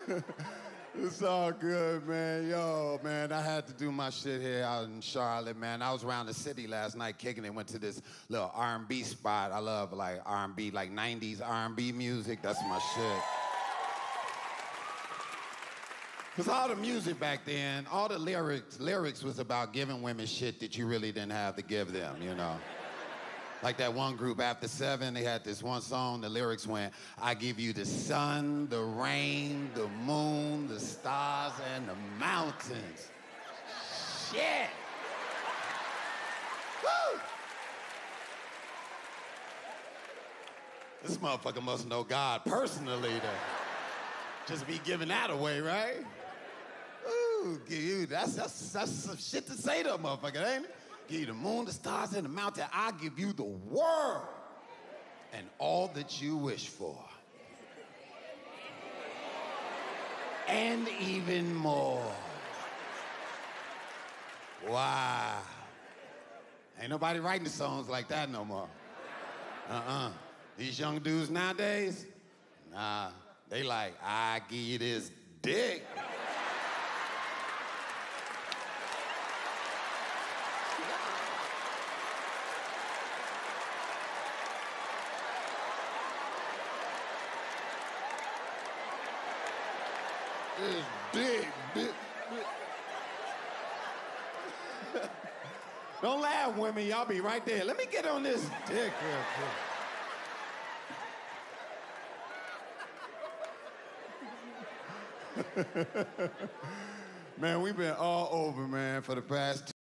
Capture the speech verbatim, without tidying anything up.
It's all good, man. Yo, man, I had to do my shit here out in Charlotte, man. I was around the city last night kicking it, went to this little R and B spot. I love like R and B, like nineties R and B music. That's my shit. Because all the music back then, all the lyrics, lyrics was about giving women shit that you really didn't have to give them, you know? Like that one group, After Seven, they had this one song, the lyrics went, I give you the sun, the rain, the moon, the stars, and the mountains. Shit! Woo! This motherfucker must know God personally to just be giving that away, right? Ooh, give you, that's, that's, that's some shit to say to a motherfucker, ain't it? Give you the moon, the stars, and the mountain. I give you the world and all that you wish for. And even more. Wow. Ain't nobody writing songs like that no more. Uh-uh. These young dudes nowadays, nah, they like, I give you this dick. This dick, dick, dick. Don't laugh, women. Y'all be right there. Let me get on this dick real quick. Man, we've been all over, man, for the past